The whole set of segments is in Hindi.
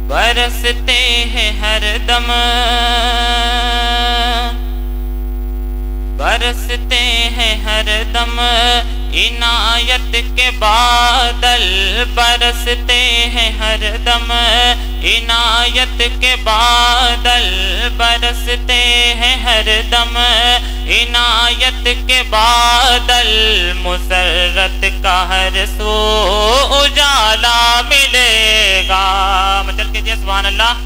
बरसते हैं हरदम, बरसते हैं हरदम इनायत के बादल, बरसते हैं हरदम इनायत के बादल, बरसते हैं हरदम इनायत के बादल। मुसर्रत का हर सो उजाला मिलेगा। मचल के जी सुभान अल्लाह।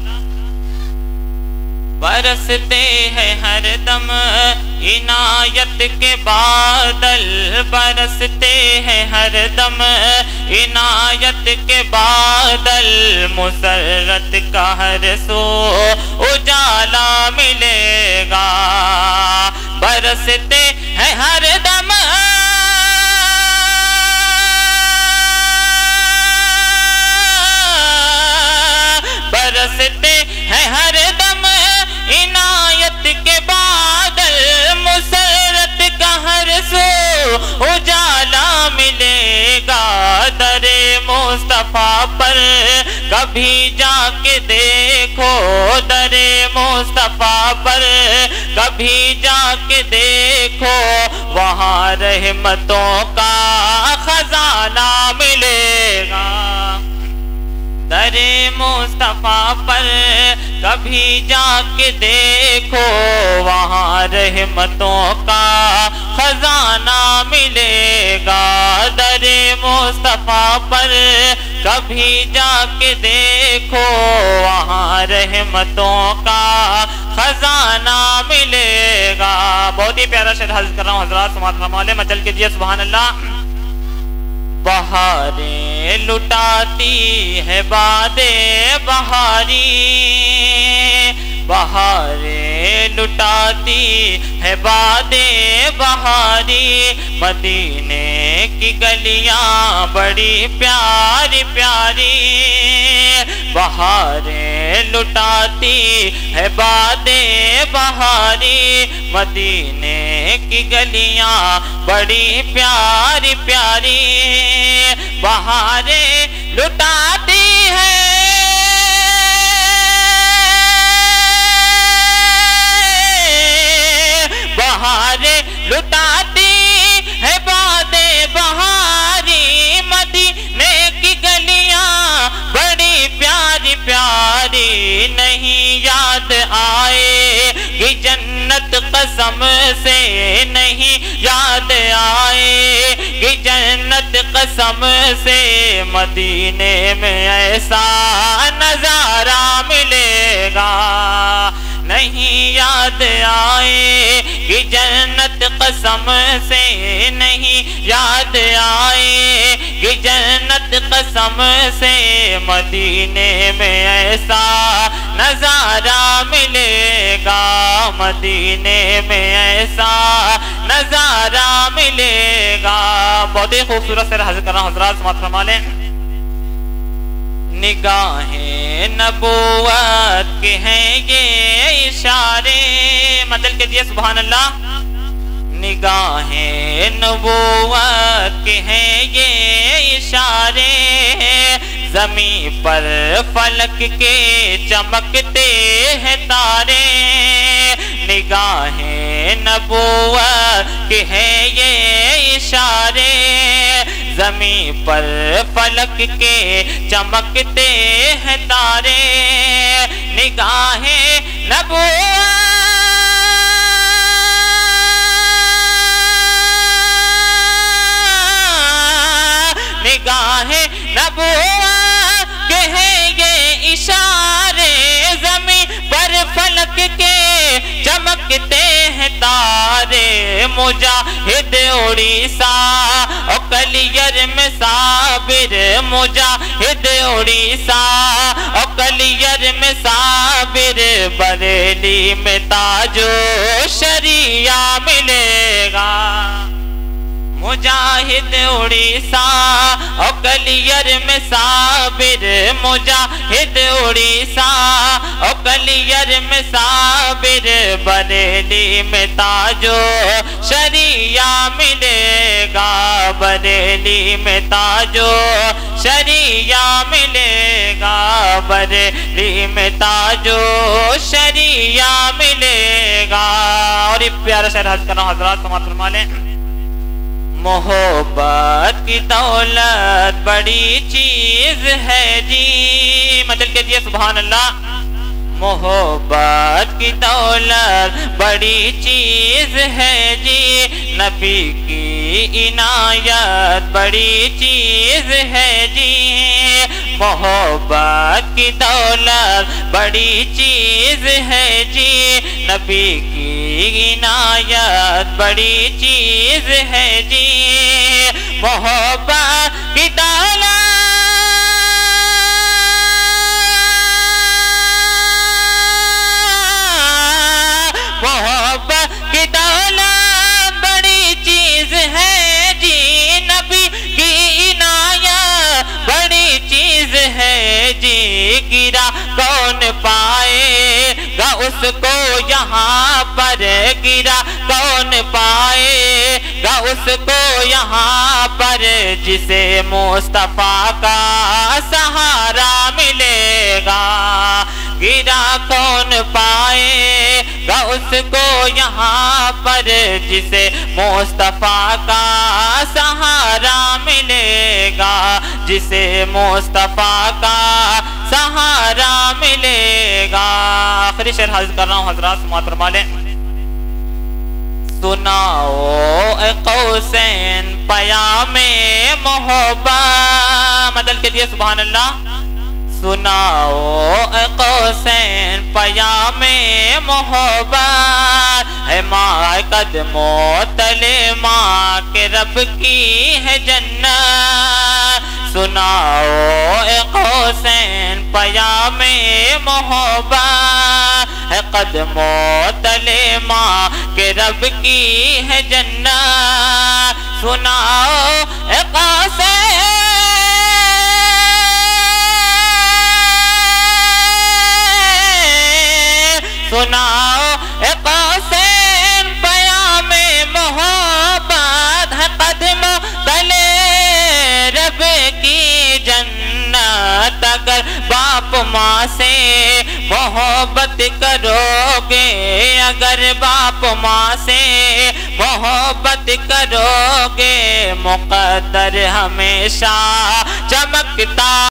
बरसते हैं हरदम इनायत के बादल, बरसते हैं हरदम इनायत के बादल। मुसर्रत का हर सो उजाला मिलेगा। बरसते हैं हरदम बरसते हैं हरदम इनायत के बादल। मुसर्रत का हर सो उजाला मिलेगा। दरे मुस्तफा पर कभी जाके देखो, दरे मुस्तफा पर कभी जाके देखो, वहाँ रहमतों का खजाना मिलेगा। दरे मुस्तफा पर कभी जाके देखो, वहाँ रहमतों का खजाना मिलेगा। दरे मुस्तफा पर कभी जाके देखो, वहाँ रहमतों का खजाना मिलेगा। बहुत ही प्यारा शेर हज़ कर रहा हूँ हज़रात, समात फरमाले मचल के जी सुभान अल्लाह। बहारें लुटाती है बादे बहारी, बहारें लुटाती है बादे बहारी। मदीने की गलियां बड़ी प्यारी प्यारी, बहारें लुटाती है बादे बहारी। मदीने की गलियां बड़ी प्यारी प्यारी, बहारें लुटाती है बहारें लुटाती है बादे बहारी। मदीने की गलियां बड़ी प्यारी प्यारी। नहीं याद आएगी जन्नत कसम से, नहीं याद आएगी जन्नत कसम से। मदीने में ऐसा नजारा मिलेगा। नहीं याद आएगी जन्नत कसम से, नहीं याद आएगी जन्नत कसम से। मदीने में ऐसा नजारा मिलेगा। मदीने में ऐसा नजारा मिलेगा। बहुत ही खूबसूरत से हज़ कर रहा हूँ हज़रात, समात फरमा लें। निगाहें नबूवत के हैं ये इशारे, मतलब के दिए सुभान अल्लाह। निगाहें नबूवत के हैं ये इशारे, ज़मीं पर फलक के चमकते हैं तारे। निगाहें नबूवत के हैं ये इशारे, ज़मीं पर फलक के चमकते हैं तारे। निगाहें नबूवत निगाहें नबूवत के हैं ये इशारे, ज़मीं पर फलक के चमकते हैं तारे। मुजाहिद उड़ीसा और कलियर में साबिर, मुजाहिद उड़ीसा और कलियर में साबिर। बरेली में ताजो शरिया मिलेगा। मुजाहिद उड़ीसा और कलियर में साबिर, मुजाहिद उड़ीसा और कलियर में साबिर। बरेली में ताजो शरिया मिलेगा। बरेली में ताजो शरिया मिलेगा, बरेली में ताजो शरिया मिलेगा। और ये प्यारा शेर हज करना हजरात समात फरमा लें। मोहब्बत की दौलत बड़ी चीज है जी, मतलब के दिए सुभान अल्लाह। मोहब्बत की दौलत बड़ी चीज है जी, नबी की इनायत बड़ी चीज है जी। मोहब्बत की दौलत बड़ी चीज है जी, नबी की इनायत बड़ी चीज है जी। मोहब्बत की दौलत बड़ी चीज है जी, नबी की इनायत बड़ी चीज है जी। गिरा कौन पाएगा उसको यहाँ पर, गिरा कौन पाएगा उसको यहाँ पर, जिसे मुस्तफा का सहारा मिलेगा। गिरा कौन पाएगा उसको यहाँ पर, जिसे मुस्तफा का सहारा मिलेगा, जिसे मुस्तफा का सहारा मिलेगा। आखिरी शेर हाजिर कर रहा हूँ हजरात समात फरमा लें। सुनाओ ए कौसैन पयामे मोहब्बत, मदल के दिए सुभान अल्लाह। सुनाओ ए कौसैन पयामे मोहब्बत, है माँ कदमों तले माँ के रब की है जन्नत। सुनाओ ए कौसैन पयामे मोहब्बत, है कदमों तले माँ के रब की है जन्नत। सुनाओ ए कौसैन, सुनाओ ए कौसैन पयामे मोहब्बत, है कदमों तले रब की जन्नत। अगर बाप माँ से मोहब्बत करोगे, अगर बाप माँ से मोहब्बत करोगे, मुक़द्दर हमेशा चमकता